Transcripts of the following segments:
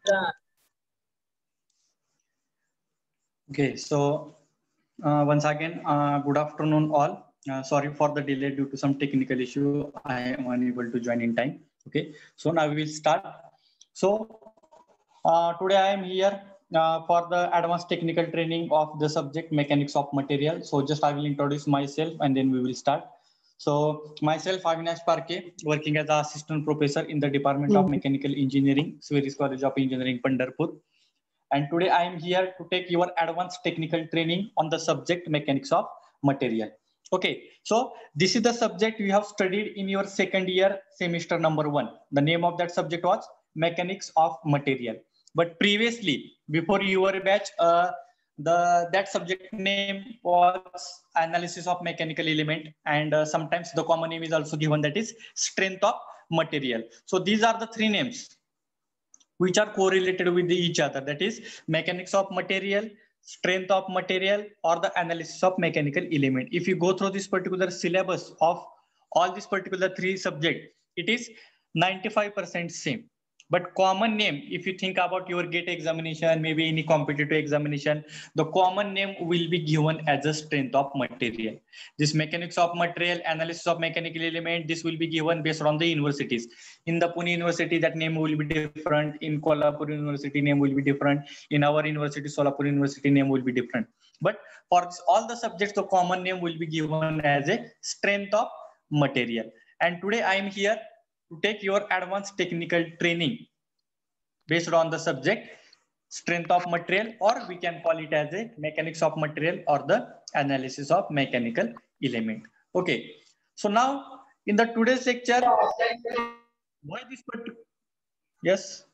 Okay, so once again, good afternoon all. Sorry for the delay due to some technical issue. I am unable to join in time. Okay, so now we will start. So today I am here for the advanced technical training of the subject mechanics of material. So just I will introduce myself and then we will start. So myself, Avinash Parke, working as an assistant professor in the Department of Mechanical Engineering, Sweris College of Engineering, Pandharpur. And today I am here to take your advanced technical training on the subject mechanics of material. Okay, so this is the subject you have studied in your second year semester number 1. The name of that subject was mechanics of material. But previously, before your batch, that subject name was analysis of mechanical element, and sometimes the common name is also given, that is strength of material. So these are the three names which are correlated with each other, that is mechanics of material, strength of material, or the analysis of mechanical element. If you go through this particular syllabus of all these particular three subjects, it is 95% same. But common name, if you think about your GATE examination, maybe any competitive examination, the common name will be given as a strength of material. This mechanics of material, analysis of mechanical element, this will be given based on the universities. In the Pune University, that name will be different. In Kolhapur University, name will be different. In our university, Solapur University, name will be different. But for this, all the subjects, the common name will be given as a strength of material. And today I am here to take your advanced technical training based on the subject strength of material, or we can call it as a mechanics of material or the analysis of mechanical element. Okay, so now in the today's lecture, why this particular, yes,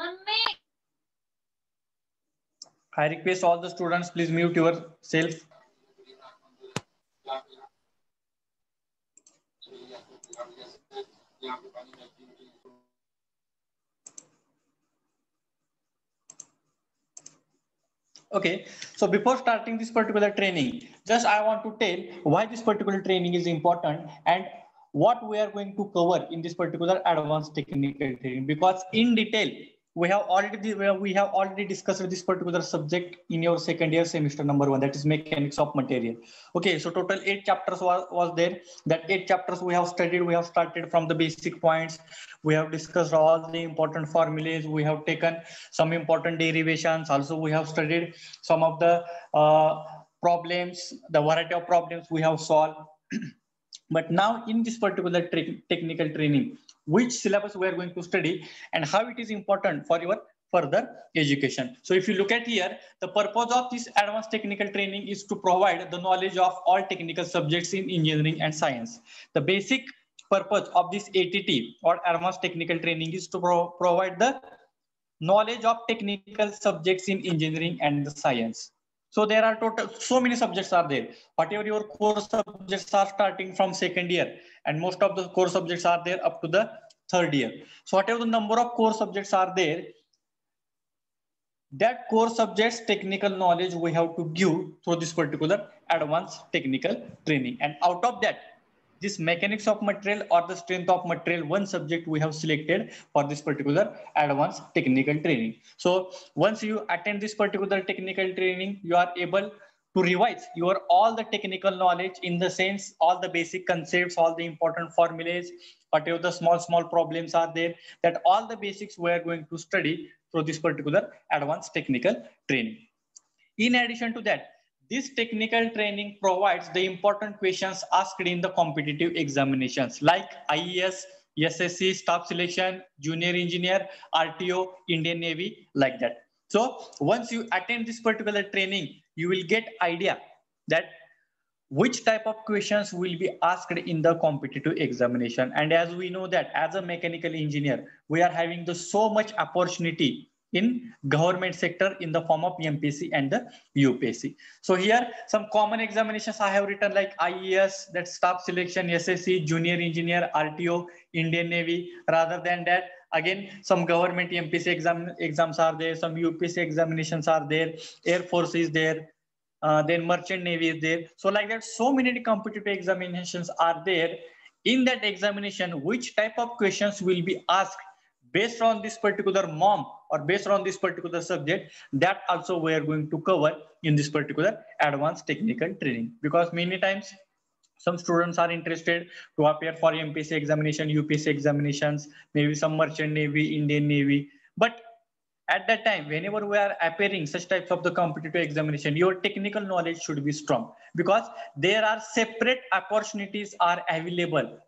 I request all the students, please mute yourself. Okay, so before starting this particular training, just I want to tell why this particular training is important and what we are going to cover in this particular advanced technical training, because in detail we have already discussed this particular subject in your second year semester number 1, that is mechanics of material. Okay, so total 8 chapters was there. That 8 chapters we have studied. We have started from the basic points. We have discussed all the important formulas. We have taken some important derivations. Also, we have studied some of the problems, the variety of problems we have solved. But now in this particular technical training, which syllabus we are going to study and how it is important for your further education. So if you look at here, the purpose of this advanced technical training is to provide the knowledge of all technical subjects in engineering and science. The basic purpose of this ATT or advanced technical training is to provide the knowledge of technical subjects in engineering and the science. So there are total, so many subjects are there. Whatever your core subjects are starting from second year, and most of the core subjects are there up to the third year. So whatever the number of core subjects are there, that core subjects technical knowledge we have to give through this particular advanced technical training. And out of that, this mechanics of material or the strength of material, one subject we have selected for this particular advanced technical training. So once you attend this particular technical training, you are able to revise your all the technical knowledge, in the sense all the basic concepts, all the important formulas, whatever the small problems are there, that all the basics we are going to study through this particular advanced technical training. In addition to that, this technical training provides the important questions asked in the competitive examinations like IES, SSC, staff selection, junior engineer, RTO, Indian Navy, like that. So once you attend this particular training, you will get idea that which type of questions will be asked in the competitive examination. And as we know that as a mechanical engineer, we are having the so much opportunity in government sector in the form of MPSC and the UPSC. So here some common examinations I have written like IES, that staff selection, SSC, junior engineer, RTO, Indian Navy. Rather than that, again some government MPSC exams are there, some UPSC examinations are there, Air Force is there, then merchant navy is there. So like that, so many competitive examinations are there. In that examination, which type of questions will be asked based on this particular MOM or based on this particular subject, that also we are going to cover in this particular advanced technical training. Because many times some students are interested to appear for MPSC examination, UPSC examinations, maybe some merchant navy, Indian navy, but at that time, whenever we are appearing such types of the competitive examination, your technical knowledge should be strong, because there are separate opportunities are available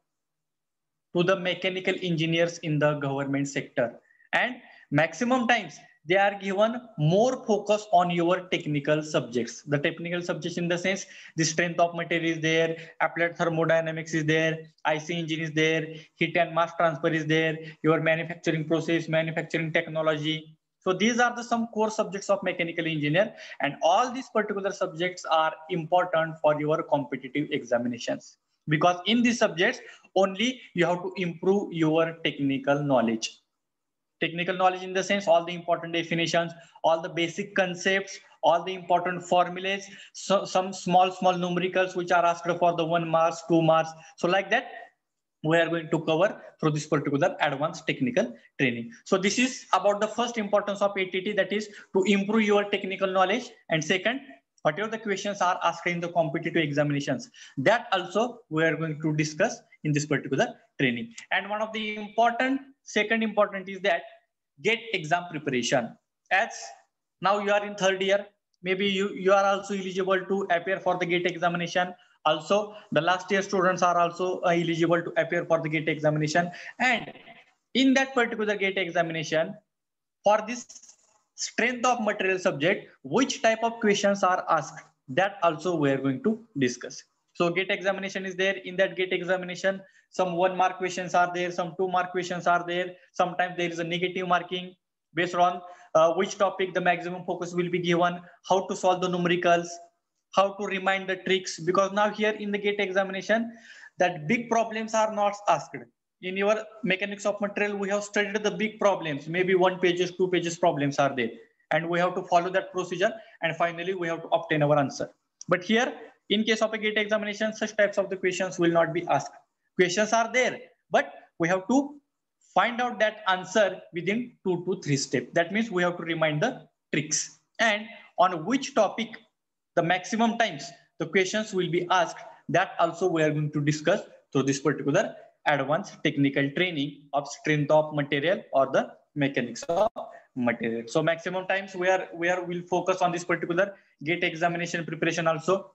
to the mechanical engineers in the government sector, and maximum times they are given more focus on your technical subjects. The technical subjects in the sense, the strength of material is there, applied thermodynamics is there, IC engine is there, heat and mass transfer is there, your manufacturing process, manufacturing technology. So these are the some core subjects of mechanical engineer, and all these particular subjects are important for your competitive examinations, because in these subjects only you have to improve your technical knowledge. Technical knowledge in the sense, all the important definitions, all the basic concepts, all the important formulas, so some small numericals which are asked for the 1 marks, 2 marks. So like that, we are going to cover through this particular advanced technical training. So this is about the first importance of ATT, that is to improve your technical knowledge. And second, whatever the questions are asked in the competitive examinations, that also we are going to discuss in this particular training. And one of the second important is that GATE exam preparation. As now you are in third year, maybe you are also eligible to appear for the GATE examination. Also, the last year students are also eligible to appear for the GATE examination. And in that particular GATE examination, for this strength of material subject, which type of questions are asked, that also we are going to discuss. So GATE examination is there. In that GATE examination, some 1 mark questions are there, some 2 mark questions are there. Sometimes there is a negative marking based on which topic the maximum focus will be given, how to solve the numericals, how to remind the tricks. Because now here in the GATE examination, that big problems are not asked. In your mechanics of material, we have studied the big problems, maybe 1 pages, 2 pages problems are there, and we have to follow that procedure, and finally we have to obtain our answer. But here, in case of a GATE examination, such types of the questions will not be asked. Questions are there, but we have to find out that answer within 2 to 3 steps. That means we have to remind the tricks. And on which topic the maximum times the questions will be asked, that also we are going to discuss through this particular advanced technical training of strength of material or the mechanics of material. So maximum times we'll focus on this particular GATE examination preparation also.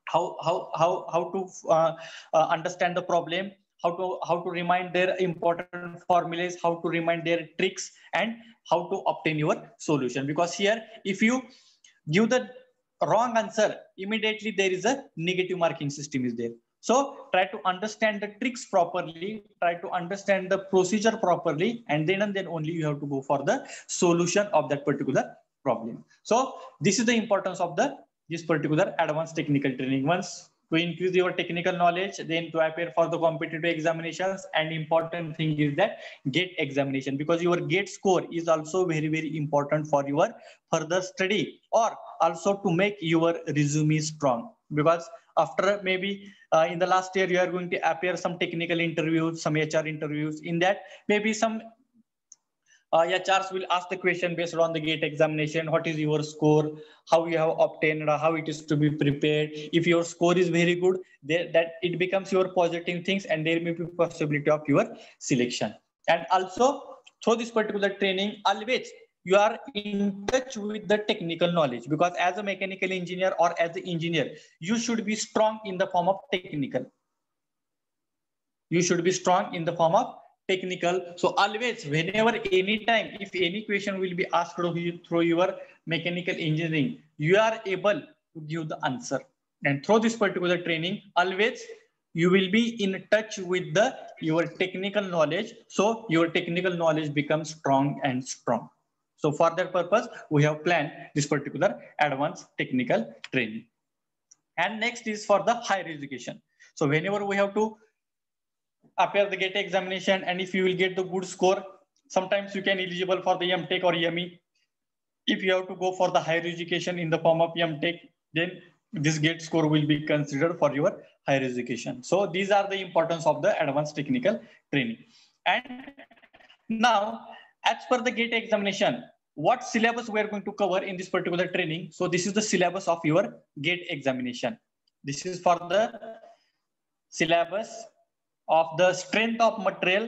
How to understand the problem, how to remind their important formulas, how to remind their tricks, and how to obtain your solution. Because here, if you give the wrong answer, immediately there is a negative marking system is there. So try to understand the tricks properly, try to understand the procedure properly, and then only you have to go for the solution of that particular problem. So this is the importance of this particular advanced technical training. Once to increase your technical knowledge, then to appear for the competitive examinations. And important thing is that GATE examination, because your GATE score is also very, very important for your further study, or also to make your resume strong. Because after maybe in the last year, you are going to appear some technical interviews, some HR interviews. In that, maybe some HRs will ask the question based on the GATE examination. What is your score? How you have obtained? How it is to be prepared? If your score is very good, that it becomes your positive things, and there may be possibility of your selection. And also through this particular training, always you are in touch with the technical knowledge, because as a mechanical engineer or as an engineer, you should be strong in the form of technical. You should be strong in the form of technical. So always, whenever, anytime, if any question will be asked through your mechanical engineering, you are able to give the answer. And through this particular training, always you will be in touch with your technical knowledge. So your technical knowledge becomes strong and strong. So for that purpose, we have planned this particular advanced technical training. And next is for the higher education. So whenever we have to appear the GATE examination, and if you will get the good score, sometimes you can eligible for the MTech or ME. If you have to go for the higher education in the form of MTech, then this GATE score will be considered for your higher education. So these are the importance of the advanced technical training. And now, as per the GATE examination, what syllabus we are going to cover in this particular training. So this is the syllabus of your GATE examination. This is for the syllabus of the strength of material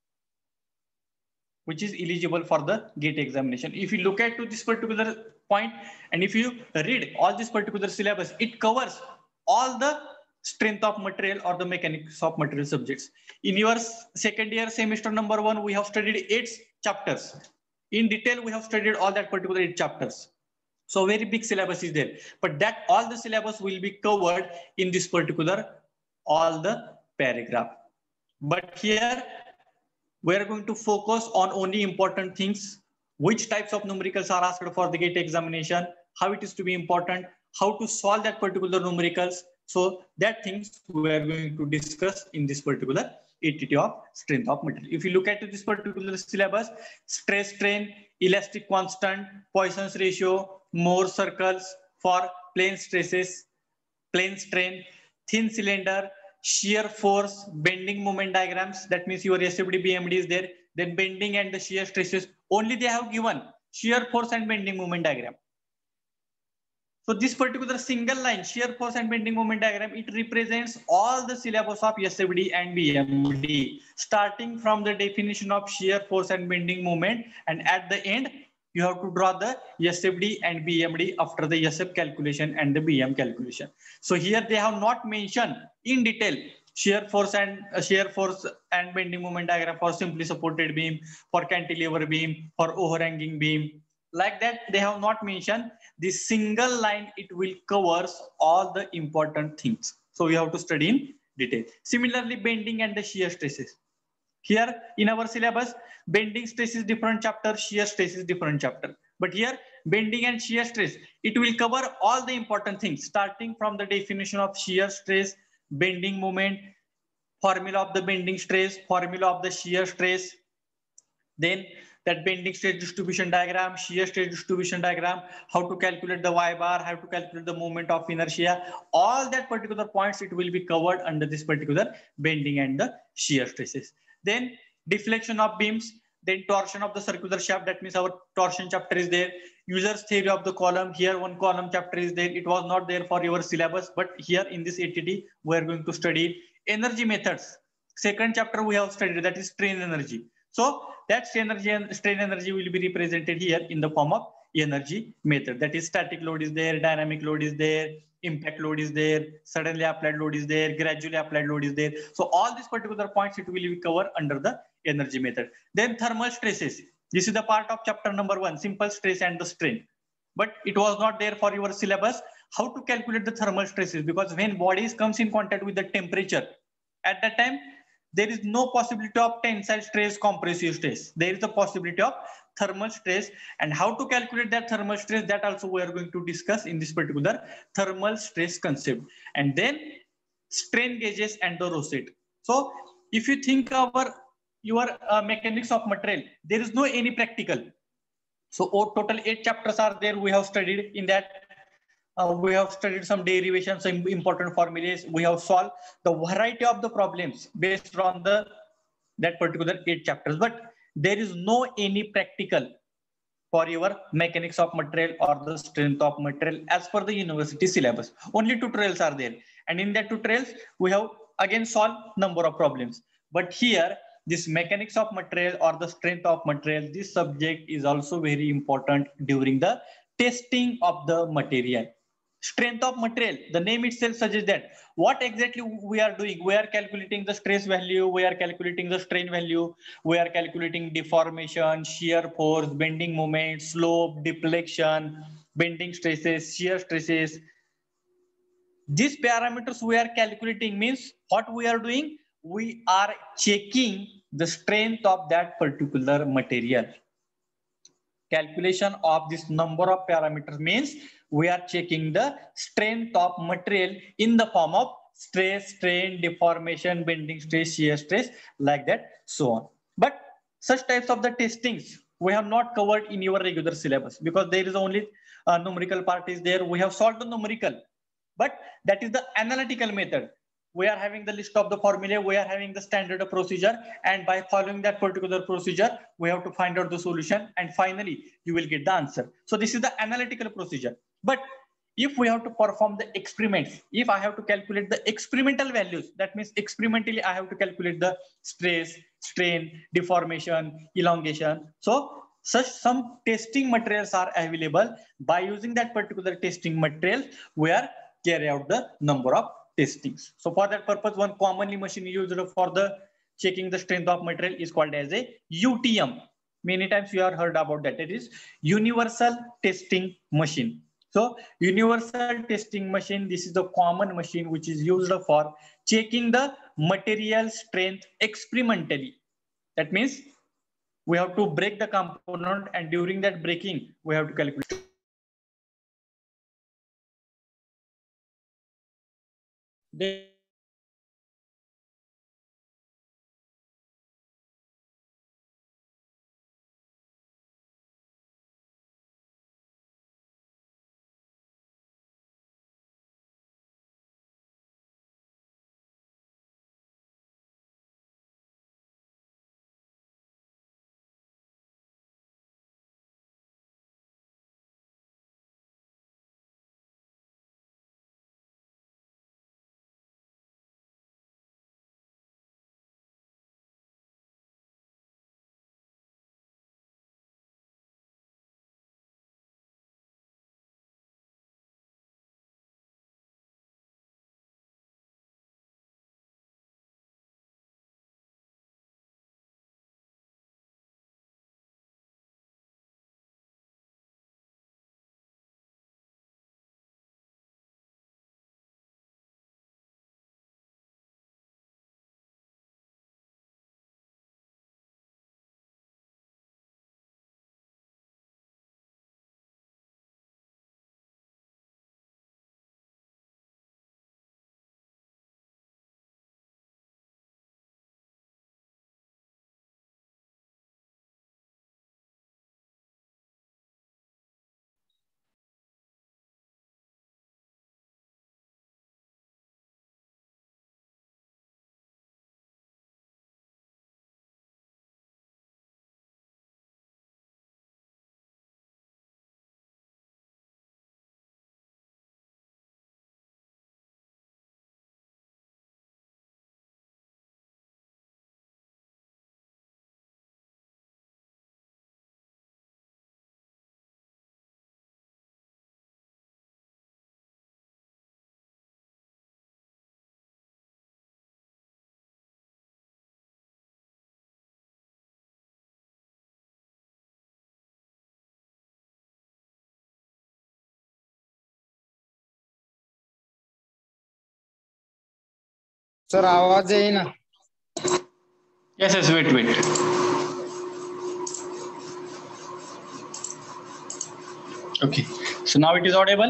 which is eligible for the GATE examination. If you look at to this particular point and if you read all this particular syllabus, it covers all the strength of material or the mechanics of material subjects. In your second year semester number 1, we have studied 8 chapters. In detail, we have studied all that particular 8 chapters. So very big syllabus is there, but that all the syllabus will be covered in this particular all the paragraph. But here we are going to focus on only important things, which types of numericals are asked for the GATE examination, how it is to be important, how to solve that particular numericals. So that things we are going to discuss in this particular ATT of strength of material. If you look at this particular syllabus, stress strain, elastic constant, Poisson's ratio, Mohr circles for plane stresses, plane strain, thin cylinder, shear force, bending moment diagrams. That means your SFD BMD is there. Then bending and the shear stresses. Only they have given shear force and bending moment diagram. So this particular single line, shear force and bending moment diagram, it represents all the syllabus of SFD and BMD, starting from the definition of shear force and bending moment, and at the end, you have to draw the SFD and BMD after the SF calculation and the BM calculation. So here they have not mentioned in detail shear force and bending moment diagram for simply supported beam, for cantilever beam, for overhanging beam. Like that, they have not mentioned. This single line, it will covers all the important things. So we have to study in detail. Similarly, bending and the shear stresses. Here in our syllabus, bending stress is different chapter, shear stress is different chapter. But here, bending and shear stress, it will cover all the important things, starting from the definition of shear stress, bending moment, formula of the bending stress, formula of the shear stress, then that bending stress distribution diagram, shear stress distribution diagram, how to calculate the Y bar, how to calculate the moment of inertia, all that particular points, it will be covered under this particular bending and the shear stresses. Then deflection of beams, then torsion of the circular shaft, that means our torsion chapter is there. User's theory of the column, here one column chapter is there. It was not there for your syllabus, but here in this ATT, we are going to study energy methods. Second chapter we have studied, that is strain energy. So that strain energy will be represented here in the form of energy method. That is static load is there, dynamic load is there, impact load is there, suddenly applied load is there, gradually applied load is there. So all these particular points, it will be covered under the energy method. Then thermal stresses. This is the part of chapter number 1, simple stress and the strain. But it was not there for your syllabus, how to calculate the thermal stresses, because when bodies comes in contact with the temperature, at that time, there is no possibility of tensile stress, compressive stress. There is a possibility of thermal stress, and how to calculate that thermal stress, that also we are going to discuss in this particular thermal stress concept. And then strain gauges and the rosette. So if you think our your mechanics of material, there is no any practical. So total 8 chapters are there. We have studied in that. We have studied some derivations, some important formulas. We have solved the variety of the problems based on that particular 8 chapters. But there is no any practical for your mechanics of material or the strength of material as per the university syllabus. Only tutorials are there. And in that tutorials, we have again solved number of problems. But here, this mechanics of material or the strength of material, this subject is also very important during the testing of the material. Strength of material, the name itself suggests that what exactly we are doing. We are calculating the stress value, we are calculating the strain value, we are calculating deformation, shear force, bending moment, slope, deflection, bending stresses, shear stresses. These parameters we are calculating means what we are doing, we are checking the strength of that particular material. Calculation of this number of parameters means we are checking the strength of material in the form of stress, strain, deformation, bending stress, shear stress, like that, so on. But such types of the testings we have not covered in your regular syllabus, because there is only numerical part is there. We have solved the numerical, but that is the analytical method. we are having the list of the formulae, we are having the standard procedure, and by following that particular procedure, we have to find out the solution, and finally you will get the answer. So this is the analytical procedure. But if we have to perform the experiments, if I have to calculate the experimental values, that means experimentally I have to calculate the stress, strain, deformation, elongation. So some testing materials are available. By using that particular testing material, we are carry out the number of testings. So for that purpose, one commonly machine used for the checking the strength of material is called as a UTM. Many times you have heard about that. It is universal testing machine. So universal testing machine, this is the common machine which is used for checking the material strength experimentally. That means we have to break the component, and during that breaking, we have to calculate. Sir आवाज आहे ना. Yes, wait. Okay, so now it is audible.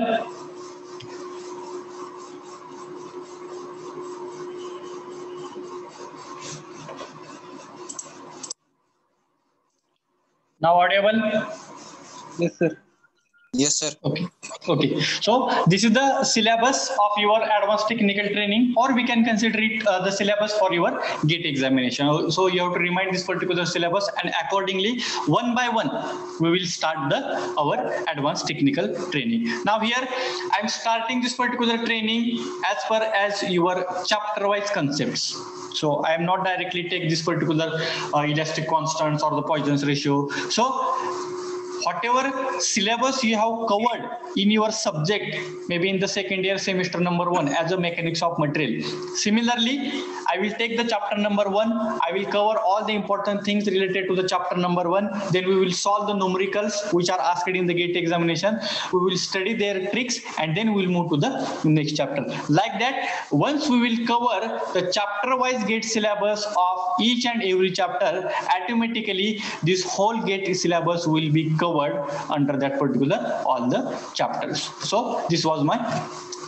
Now audible? Yes, sir. Yes, sir. Okay. So this is the syllabus of your advanced technical training, or we can consider it the syllabus for your GATE examination. So you have to remind this particular syllabus, and accordingly, one by one, we will start our advanced technical training. Now here, I'm starting this particular training as per as your chapter-wise concepts. So I am not directly take this particular elastic constants or the Poisson's ratio. So whatever syllabus you have covered in your subject, maybe in the second year semester number 1 as a mechanics of material. Similarly, I will take the chapter number 1. I will cover all the important things related to the chapter number 1. Then we will solve the numericals which are asked in the GATE examination. We will study their tricks, and then we will move to the next chapter. Like that, once we will cover the chapter-wise GATE syllabus of each and every chapter, automatically this whole GATE syllabus will be covered under that particular all the chapters. So this was my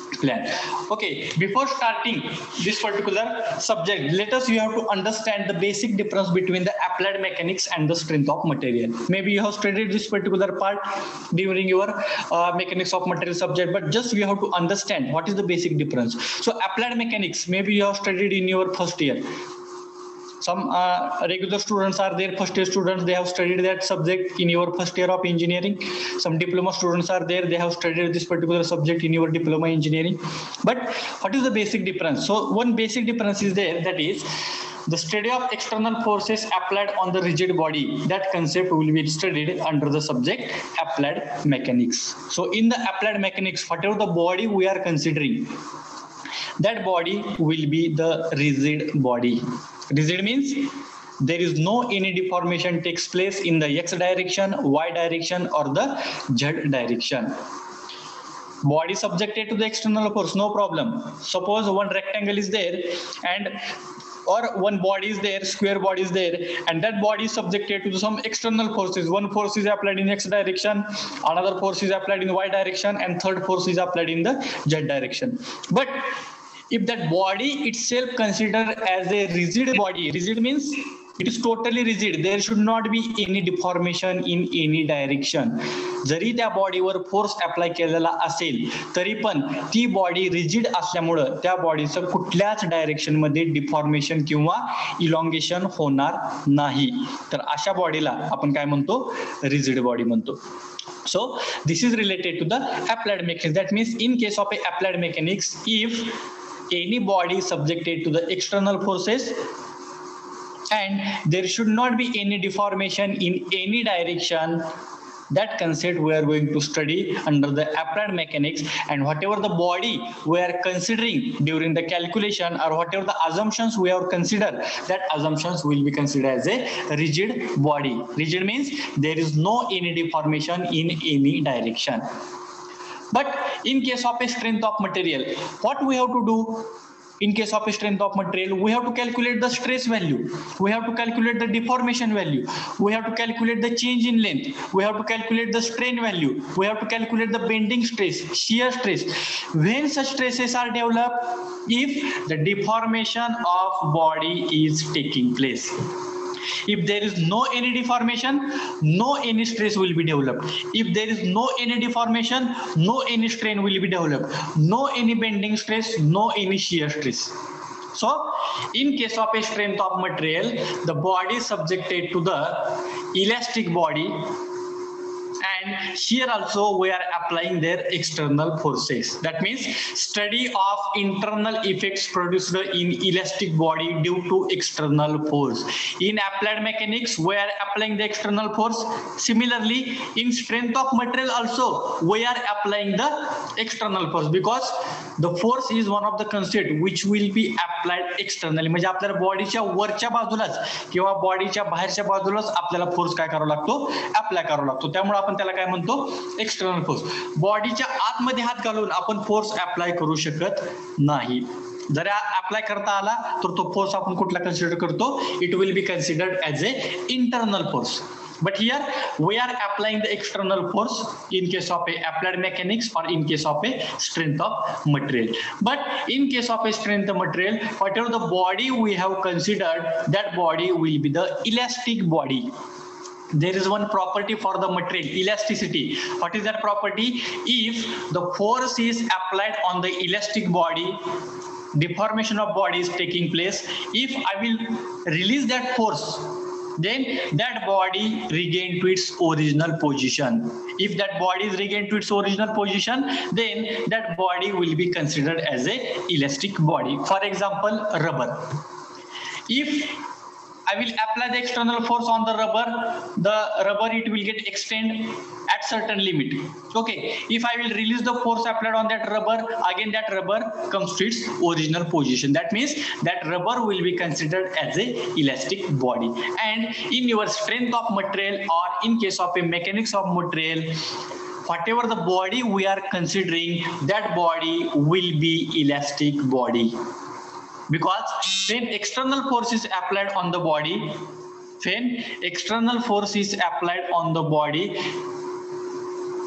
plan. Okay, before starting this particular subject, let us you have to understand the basic difference between the applied mechanics and the strength of material. Maybe you have studied this particular part during your mechanics of material subject, but just you have to understand what is the basic difference. So applied mechanics, maybe you have studied in your first year. Some regular students are there, first year students, they have studied that subject in your first year of engineering. Some diploma students are there, they have studied this particular subject in your diploma engineering. But what is the basic difference? So one basic difference is there, that is the study of external forces applied on the rigid body. That concept will be studied under the subject applied mechanics. So in the applied mechanics, whatever the body we are considering, that body will be the rigid body. Rigid means there is no any deformation takes place in the x direction, y direction, or the z direction. Body subjected to the external force, no problem. Suppose one rectangle is there and or one body is there, square body is there, and that body is subjected to some external forces. One force is applied in x direction, another force is applied in y direction, and third force is applied in the z direction. But if that body itself considered as a rigid body, rigid means it is totally rigid, there should not be any deformation in any direction. जरी त्या बॉडीवर force apply केलेला असेल तरी पण ती body rigid असल्यामुळं त्या बॉडीचं कुठल्याच direction मध्ये डिफॉर्मेशन किंवा इलॉंगेशन होणार नाही. तर अशा बॉडीला आपण काय म्हणतो, रिजिड बॉडी म्हणतो. So this is related to the applied mechanics. That means in case of a applied mechanics, if any body is subjected to the external forces and there should not be any deformation in any direction, that concept we are going to study under the applied mechanics. And whatever the body we are considering during the calculation or whatever the assumptions we have considered, that assumptions will be considered as a rigid body. Rigid means there is no any deformation in any direction. But in case of a strength of material, what we have to do? In case of a strength of material, we have to calculate the stress value, we have to calculate the deformation value, we have to calculate the change in length, we have to calculate the strain value, we have to calculate the bending stress, shear stress. When such stresses are developed, if the deformation of body is taking place. If there is no any deformation, no any stress will be developed. If there is no any deformation, no any strain will be developed. No any bending stress, no any shear stress. So, in case of a strength of material, the body is subjected to the elastic body, and here also we are applying their external forces. That means study of internal effects produced in elastic body due to external force. In applied mechanics we are applying the external force. Similarly, in strength of material also we are applying the external force, because the force is one of the concept which will be applied externally. म्हणजे आपल्याला बॉडीच्या वरच्या बाजूलाच किंवा बॉडीच्या बाहेरच्या बाजूलाच आपल्याला force काय करावा लागतो, अप्लाय करावा लागतो. त्यामुळे आपण त्याला काय म्हणतो, एक्सटर्नल फोर्स. बॉडीच्या आतमध्ये हात घालून आपण फोर्स अप्लाय करू शकत नाही. जर अप्लाय करता आला तर तो फोर्स आपण कुठला कन्सिडर करतो, it will be considered as a internal force. But here we are applying the external force in case of a applied mechanics or in case of a strength of material. But in case of a strength of material, whatever the body we have considered, that body will be the elastic body. There is one property for the material, elasticity. What is that property? If the force is applied on the elastic body, deformation of body is taking place. If I will release that force, then that body regain to its original position. If that body is regained to its original position, then that body will be considered as a elastic body. For example, rubber. If I will apply the external force on the rubber it will get extend at certain limit. Okay, if I will release the force applied on that rubber, again that rubber comes to its original position. That means that rubber will be considered as a elastic body. And in your strength of material or in case of a mechanics of material, whatever the body we are considering, that body will be elastic body. Because when external force is applied on the body, when external force is applied on the body,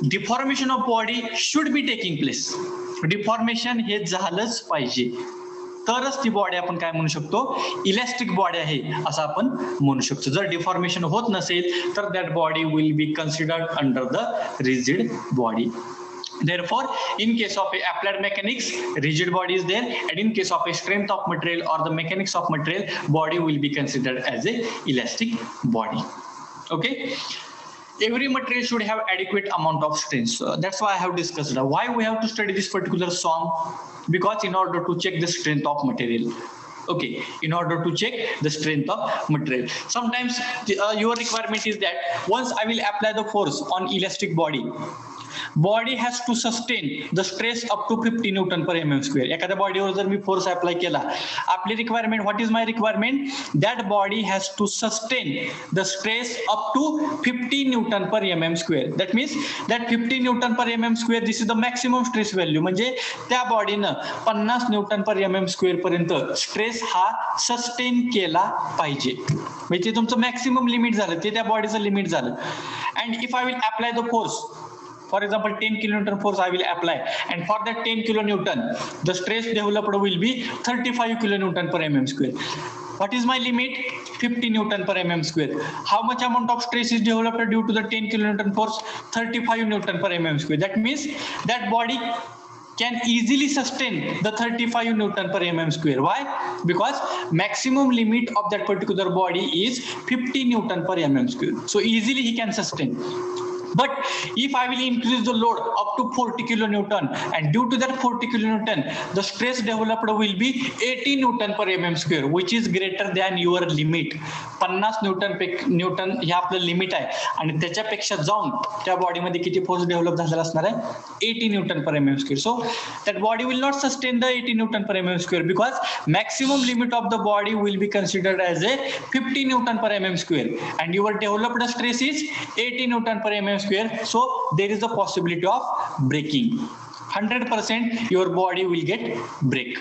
deformation of body should be taking place. Deformation हे झालंच पाहिजे, तरच ती body आपण काय म्हणू शकतो, elastic body आहे असं आपण म्हणू शकतो. जर डिफॉर्मेशन होत नसेल तर that body will be considered under the rigid body. Therefore, in case of applied mechanics, rigid body is there, and in case of a strength of material or the mechanics of material, body will be considered as a elastic body. Okay. Every material should have adequate amount of strength. That's why I have discussed why we have to study this particular SOM, because in order to check the strength of material. Okay, in order to check the strength of material. Sometimes your requirement is that once I will apply the force on elastic body has to sustain the stress up to 50 Newton per mm square. एखाद्या बॉडीवर जर मी force apply केला, आपली requirement, what is my requirement, that body has to sustain the stress up to 50 Newton per mm square. That means that 50 Newton per mm square this is the maximum stress value. म्हणजे त्या बॉडीनं 50 Newton per mm square पर्यंत stress हा sustain केला पाहिजे. म्हणजे ते तुमचं मॅक्सिमम लिमिट झालं, ते त्या बॉडीचं लिमिट झालं. And if I will apply the force, for example 10 kilonewton force I will apply, and for that 10 kilonewton the stress developed will be 35 kilonewton per mm square. What is my limit? 50 Newton per mm square. How much amount of stress is developed due to the 10 kilonewton force? 35 Newton per mm square. That means that body can easily sustain the 35 Newton per mm square. Why? Because maximum limit of that particular body is 50 Newton per mm square. So easily he can sustain. But if I will increase the load up to 40 kilonewton, and due to that 40 kilonewton, the stress developed will be 80 Newton per mm square, which is greater than your limit. 50 Newton हे आपलं limit आहे, आणि त्याच्यापेक्षा जाऊन त्या बॉडीमध्ये किती force develop झालेला असणार आहे, 80 Newton per mm square. So that body will not sustain the 80 Newton per mm square, because maximum limit of the body will be considered as a 50 Newton per mm square, and your developed stress is 80 Newton per mm square. So there is a possibility of breaking. 100% your body will get break.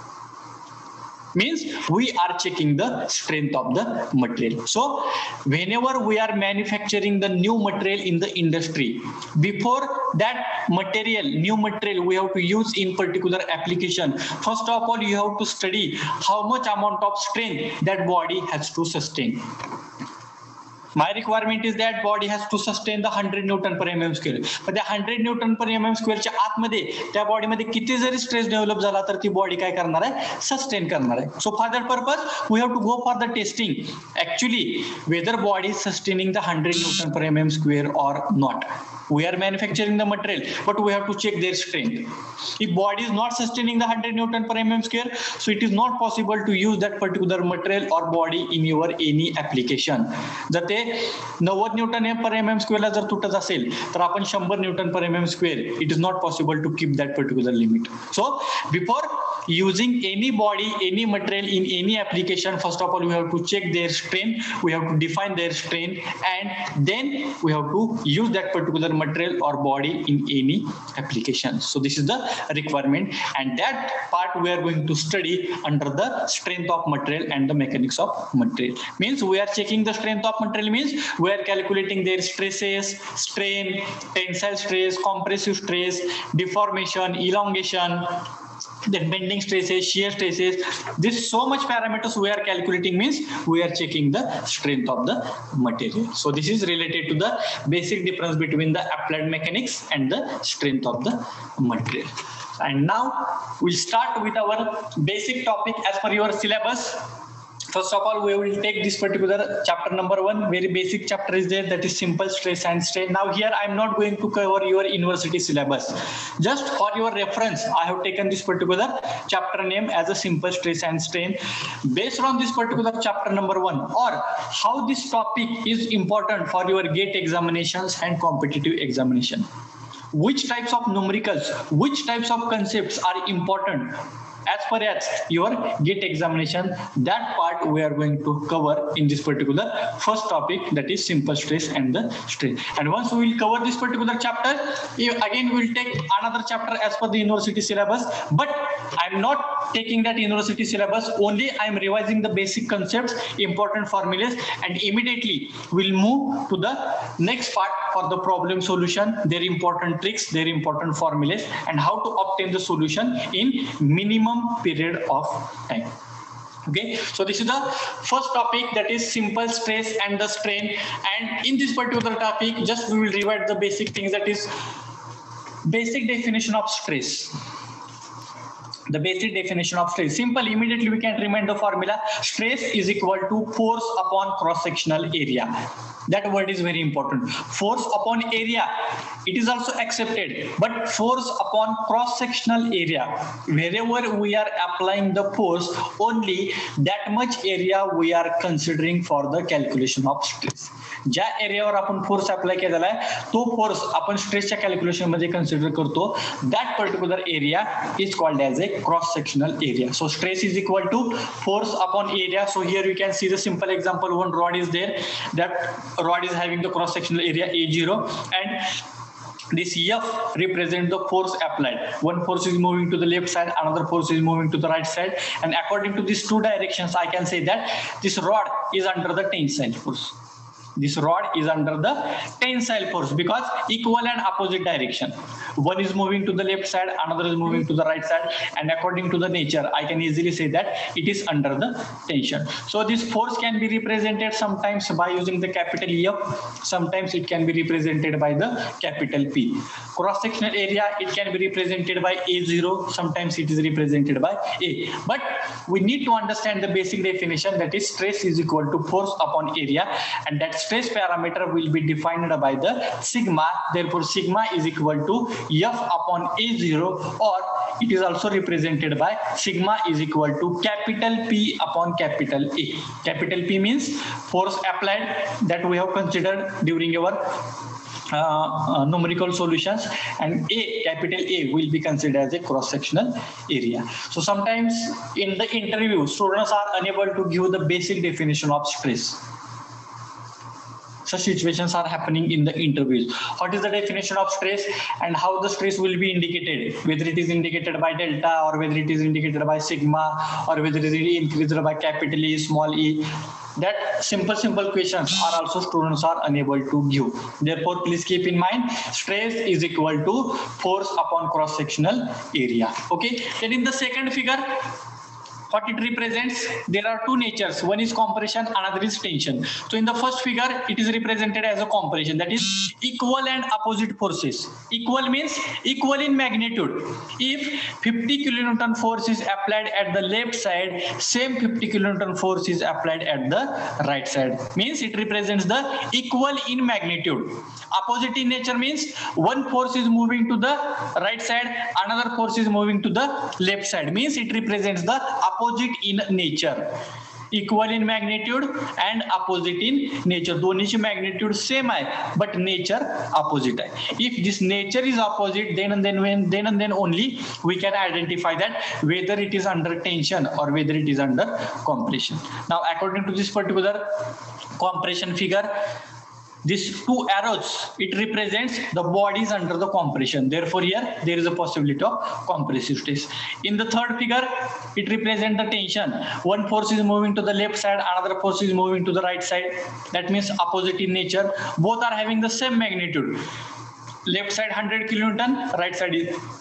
Means we are checking the strength of the material. So whenever we are manufacturing the new material in the industry, before that new material we have to use in particular application, first of all you have to study how much amount of strength that body has to sustain. My requirement is that body has to sustain the 100 Newton per mm square. but the 100 Newton per mm square च्या आतमध्ये त्या बॉडीमध्ये किती जरी stress develop झाला तर ती body काय करणार आहे, सस्टेन करणार आहे. So for that purpose we have to go for the testing actually whether body sustaining the 100 Newton per mm square or not. We are manufacturing the material, but we have to check their strength. If body is not sustaining the 100 Newton per mm square, so it is not possible to use that particular material or body in your any application. जर ते 90 Newton पर mm square ला जर तुटत असेल तर आपण 100 Newton per mm square, it is not possible to keep that particular limit. So before using any body, any material in any application, first of all we have to check their strength, we have to define their strength, and then we have to use that particular material or body in any application. So this is the requirement, and that part we are going to study under the strength of material and the mechanics of material. Means we are checking the strength of material, means we are calculating their stresses, strain, tensile stress, compressive stress, deformation, elongation, then bending stresses, shear stresses. This so much parameters we are calculating, means we are checking the strength of the material. So this is related to the basic difference between the applied mechanics and the strength of the material. And now we'll start with our basic topic as per your syllabus. First of all, we will take this particular chapter number 1. Very basic chapter is there, that is simple stress and strain. Now here I am not going to cover your university syllabus. Just for your reference, I have taken this particular chapter name as a simple stress and strain. Based on this particular chapter number 1, or how this topic is important for your GATE examinations and competitive examination. Which types of numericals, which types of concepts are important as far as your GATE examination, that part we are going to cover in this particular first topic, that is simple stress and the strain. And once we will cover this particular chapter, again we will take another chapter as per the university syllabus. But I am not taking that university syllabus. Only I am revising the basic concepts, important formulas, and immediately we'll move to the next part for the problem solution, their important tricks, their important formulas, and how to obtain the solution in minimum period of time. Okay, so this is the first topic, that is simple stress and the strain. And in this particular topic, just we will revise the basic things, that is basic definition of stress. The basic definition of stress. Simple, immediately we can remind the formula. Stress is equal to force upon cross-sectional area. That word is very important. Force upon area, it is also accepted, but force upon cross-sectional area, wherever we are applying the force, only that much area we are considering for the calculation of stress. ज्या एरियावर आपण force apply केलेला आहे तो force आपण स्ट्रेसच्या calculation मध्ये consider करतो. That particular area is called as a cross sectional area. So stress is equal to force upon area. So here you can see the simple example. One rod is there. That rod is having the cross sectional area A0, and this F represents the force applied. One force is moving to the left side, another force is moving to the right side, and according to these two directions, I can say that this rod is under the tensile force. This rod is under the tensile force because equal and opposite direction. One is moving to the left side, another is moving to the right side, and according to the nature, I can easily say that it is under the tension. So this force can be represented sometimes by using the capital F, sometimes it can be represented by the capital P. Cross-sectional area, it can be represented by A0, sometimes it is represented by A. But we need to understand the basic definition, that is stress is equal to force upon area, and that stress parameter will be defined by the sigma. Therefore sigma is equal to F upon A0, or it is also represented by sigma is equal to capital P upon capital A. Capital P means force applied that we have considered during your numerical solutions, and A, capital A, will be considered as a cross-sectional area. So sometimes in the interview, students are unable to give the basic definition of stress. Such situations are happening in the interviews. What is the definition of stress and how the stress will be indicated? Whether it is indicated by delta, or whether it is indicated by sigma, or whether it is increased by capital E, small e. That simple questions are also students are unable to give. Therefore, please keep in mind, stress is equal to force upon cross-sectional area. Okay. Then in the second figure, what it represents, there are two natures. One is compression, another is tension. So in the first figure, it is represented as a compression, that is equal and opposite forces. Equal means equal in magnitude. If 50 kilonewton force is applied at the left side, same 50 kilonewton force is applied at the right side. Means it represents the equal in magnitude. Opposite in nature means one force is moving to the right side, another force is moving to the left side. Means it represents the opposite in nature. Equal in magnitude and opposite in nature. दोन्हीची magnitude same आहे, but nature opposite आहे. If this nature is opposite, then and then only we can identify that whether it is under tension or whether it is under compression. Now, according to this particular compression figure, these two arrows, it represents the bodies under the compression. Therefore, here there is a possibility of compressive stress. In the third figure, it represents the tension. One force is moving to the left side, another force is moving to the right side. That means opposite in nature. Both are having the same magnitude. Left side 100 kilonewton, right side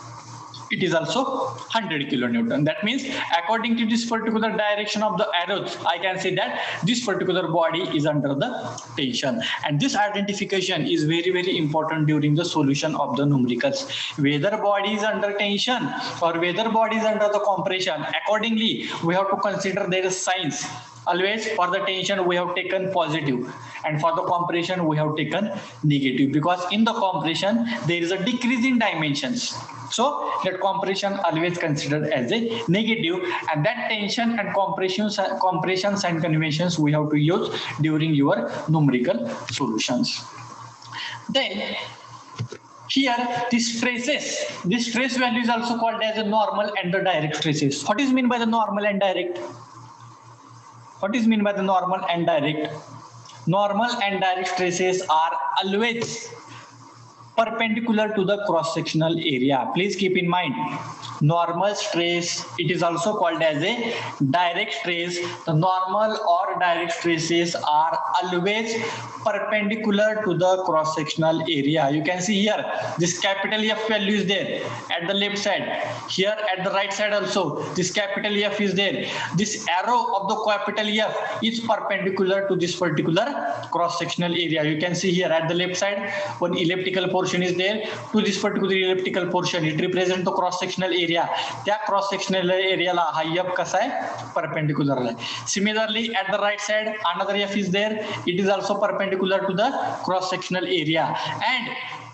it is also 100 kilonewton. That means according to this particular direction of the arrows, I can say that this particular body is under the tension. And this identification is very important during the solution of the numericals. Whether body is under tension or whether body is under the compression, accordingly we have to consider their signs. Always for the tension we have taken positive, and for the compression we have taken negative, because in the compression there is a decrease in dimensions. So that compression always considered as a negative, and that tension and compressions and conventions we have to use during your numerical solutions. Then here these stresses, this stress value is also called as a normal and the direct stresses. What is meant by the normal and direct? What is meant by the normal and direct? Normal and direct stresses are always perpendicular to the cross sectional area. Please keep in mind, normal stress, it is also called as a direct stress. The normal or direct stresses are always perpendicular to the cross sectional area. You can see here this capital F value is there at the left side. Here at the right side also this capital F is there. This arrow of the capital F is perpendicular to this particular cross sectional area. You can see here at the left side one elliptical portion is there. To this particular elliptical portion it represents the cross sectional area. त्या cross sectional area ला हा F कसा आहे perpendicular आहे. Similarly at the right side another F is there. It is also perpendicular to the cross sectional area, and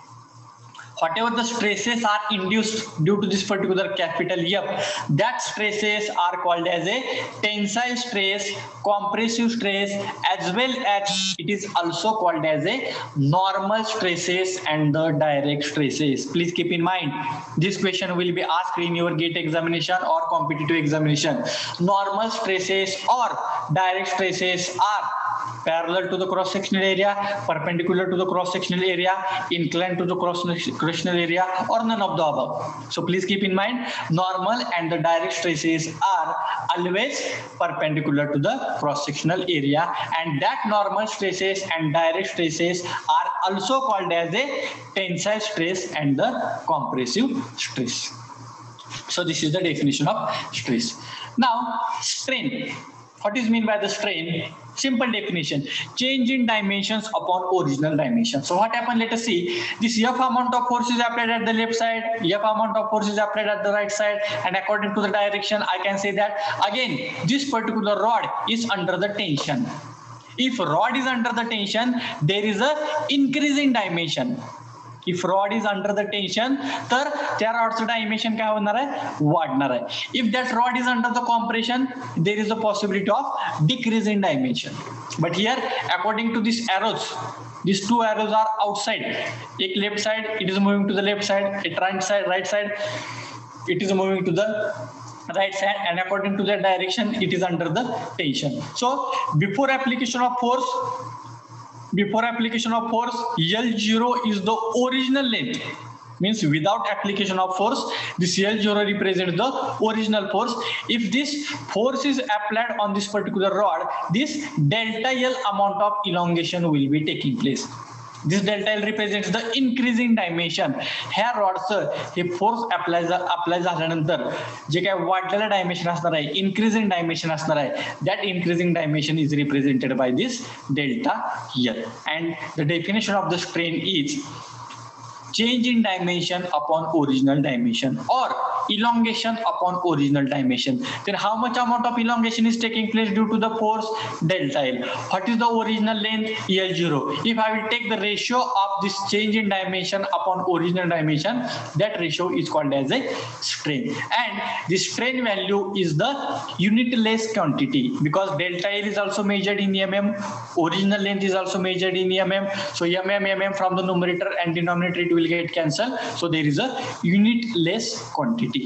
whatever the stresses are induced due to this particular capital F, that stresses are called as a tensile stress, compressive stress, as well as it is also called as a normal stresses and the direct stresses. Please keep in mind, this question will be asked in your GATE examination or competitive examination. Normal stresses or direct stresses are parallel to the cross sectional area, perpendicular to the cross sectional area, inclined to the cross sectional area, or none of the above. So please keep in mind, normal and the direct stresses are always perpendicular to the cross sectional area, and that normal stresses and direct stresses are also called as a tensile stress and the compressive stress. So this is the definition of stress. Now strain. What is meant by the strain? Simple definition: change in dimensions upon original dimension. So what happened? Let us see. This F amount of force is applied at the left side, F amount of force is applied at the right side, and according to the direction, I can say that again this particular rod is under the tension. If rod is under the tension, there is a increase in dimension. If rod is under the tension, तर त्या रॉडचं dimension काय होणार आहे? वाढणार आहे. If that rod is under the compression, there is a possibility of decrease in dimension. But here, according to these arrows, these two arrows are outside. एक left side, it is moving to the left side. It right side, it is moving to the right side, and according to that direction, it is under the tension. So before application of force, L0 is the original length. Means without application of force, this L0 represents the original force. If this force is applied on this particular rod, this delta L amount of elongation will be taking place. This delta L represents the increasing dimension. ह्या रॉडचं हे force apply झाल्यानंतर जे काय वाढलेलं dimension असणार आहे, increasing dimension असणार आहे, that increasing dimension is represented by this delta L. And the definition of the strain is change in dimension upon original dimension or elongation upon original dimension. Then how much amount of elongation is taking place due to the force? Delta L. What is the original length? L0. If I will take the ratio of this change in dimension upon original dimension, that ratio is called as a strain. And the strain value is the unitless quantity, because delta L is also measured in mm, original length is also measured in mm. So mm from the numerator and denominator it will get cancelled. So there is a unitless quantity.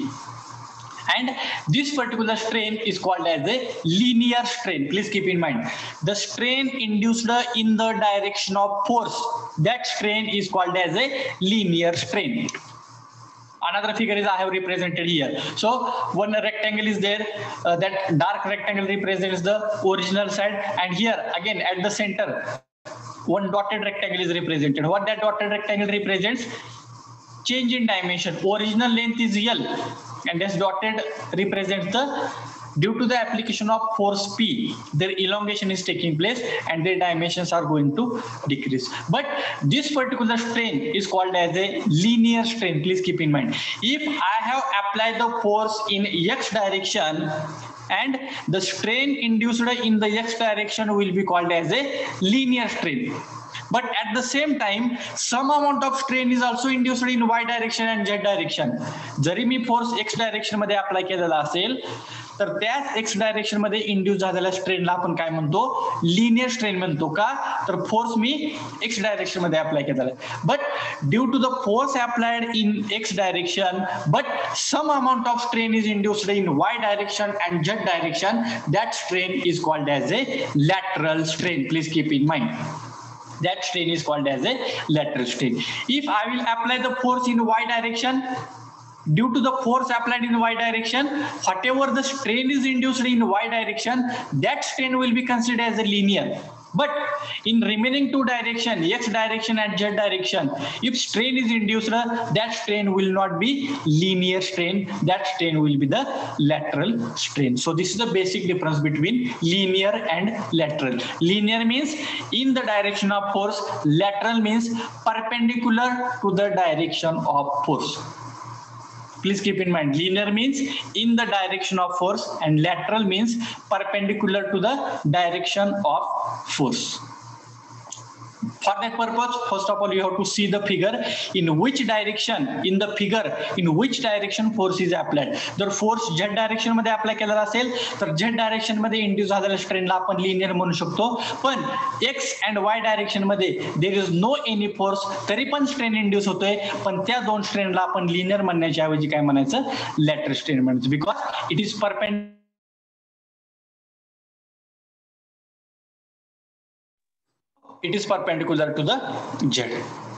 And this particular strain is called as a linear strain. Please keep in mind, the strain induced in the direction of force, that strain is called as a linear strain. Another figure is I have represented here. So one rectangle is there, that dark rectangle represents the original side, and here again at the center one dotted rectangle is represented. What that dotted rectangle represents? Change in dimension. Original length is L, and this dotted represents the, due to the application of force P, their elongation is taking place and their dimensions are going to decrease. But this particular strain is called as a linear strain. Please keep in mind, if I have applied the force in X direction, and the strain induced in the X direction will be called as a linear strain. But at the same time, some amount of strain is also induced in Y direction and Z direction. जरी मी force X direction मध्ये apply केलेला असेल, तर त्याच X direction मध्ये induce झालेल्या स्ट्रेनला आपण काय म्हणतो? लिनियर स्ट्रेन म्हणतो. का? तर फोर्स मी X डायरेक्शन मध्ये अप्लाय केलेला आहे. But due to the force applied in X direction, but some amount of strain is induced in Y direction and Z direction, that strain is called as a lateral strain. Please keep in mind. that strain is called as a lateral strain. If I will apply the force in y direction, due to the force applied in y direction, whatever the strain is induced in y direction, that strain will be considered as a linear. But in remaining two direction, x direction and z direction, if strain is induced, that strain will not be linear strain, that strain will be the lateral strain. So this is the basic difference between linear and lateral. Linear means in the direction of force, lateral means perpendicular to the direction of force. Please keep in mind, linear means in the direction of force and lateral means perpendicular to the direction of force. For that purpose, first of all, you have to see the figure in which direction, in the figure, in which direction force is applied. जर force z direction मध्ये apply केलेला असेल तर z direction मध्ये induce झालेल्या strain ला आपण linear म्हणू शकतो. पण x and y direction मध्ये there is no any force, तरी पण strain induce होतोय, पण त्या दोन strain ला आपण linear म्हणण्याच्या ऐवजी काय म्हणायचं, lateral strain म्हणायचं, because it is perpendicular. It is perpendicular to the z.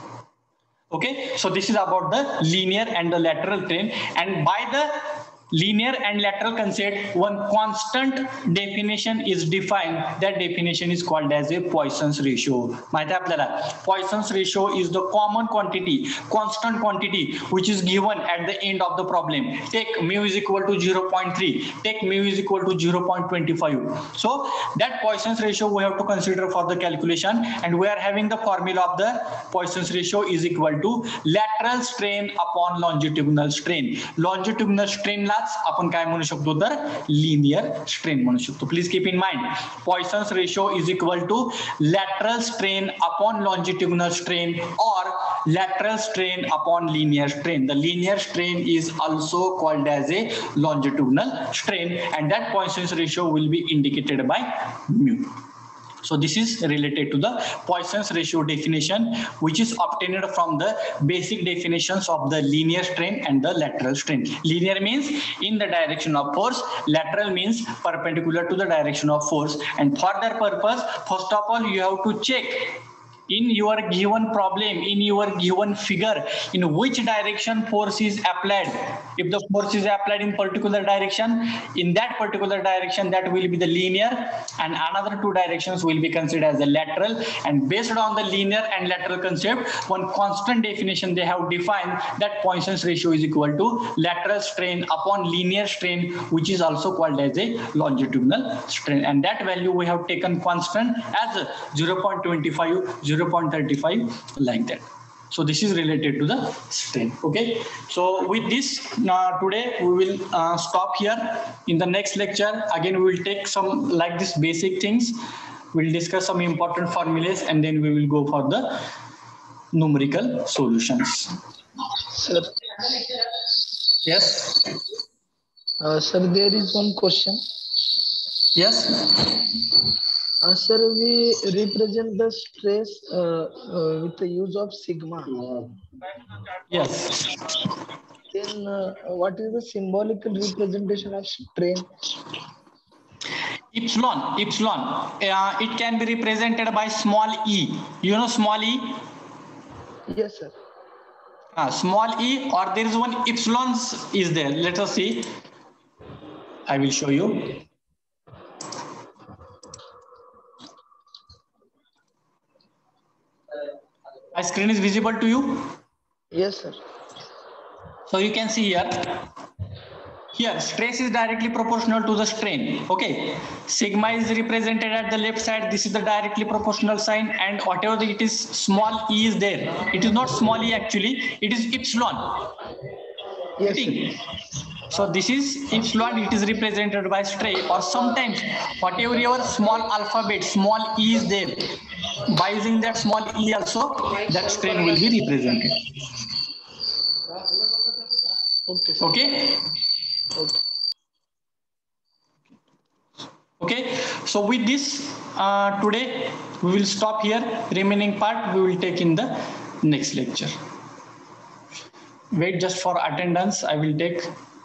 Okay, so this is about the linear and the lateral strain, and by the linear and lateral concept, one constant definition is defined. That definition is called as a Poisson's ratio. माहिती आहे आपल्याला, Poisson's ratio is the common quantity, constant quantity which is given at the end of the problem. Take mu is equal to 0.3, take mu is equal to 0.25. So that Poisson's ratio we have to consider for the calculation, and we are having the formula of the Poisson's ratio is equal to lateral strain upon longitudinal strain. Longitudinal strain आपण काय म्हणू शकतो तर linear strain म्हणू शकतो. Please keep in mind, Poisson's ratio is equal to lateral strain upon longitudinal strain or lateral strain upon linear strain. The linear strain is also called as a longitudinal strain, and that Poisson's ratio will be indicated by mu. So this is related to the Poisson's ratio definition, which is obtained from the basic definitions of the linear strain and the lateral strain. Linear means in the direction of force, lateral means perpendicular to the direction of force. And for that purpose, first of all, you have to check in your given problem, in your given figure, in which direction force is applied. If the force is applied in particular direction, in that particular direction, that will be the linear, and another two directions will be considered as the lateral. And based on the linear and lateral concept, one constant definition they have defined, that Poisson's ratio is equal to lateral strain upon linear strain, which is also called as a longitudinal strain. And that value we have taken constant as 0.25, 0.35, like that. So this is related to the strain. Okay, so with this today we will stop here. In the next lecture again we will take some like this basic things, we'll discuss some important formulas, and then we will go for the numerical solutions. Sir, Yes. Sir, there is one question. Yes. Sir, we represent the stress with the use of sigma. Yes. Then what is the symbolical representation of strain? Epsilon. It can be represented by small e. You know small e? Yes, sir. Small e, or there is one epsilon is there. Let us see. I will show you. My screen is visible to you? Yes, sir. So you can see here. Here, stress is directly proportional to the strain. Okay. Sigma is represented at the left side. This is the directly proportional sign, and whatever it is, small e is there. It is not small e actually. It is epsilon. Yes, sir. So this is epsilon. It is represented by strain, or sometimes whatever your small alphabet, small e is there. By using that small e also, that strain will be represented. Okay, sir. Okay. Okay, so with this today we will stop here. Remaining part we will take in the next lecture. Wait just for attendance. I will take